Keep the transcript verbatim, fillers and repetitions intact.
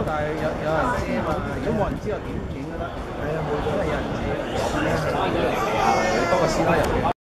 但係有有人知啊嘛。如果冇人知又點影都得。係啊，冇咗係有人知。咁咧係邊個嚟㗎？多個師奶入嘅。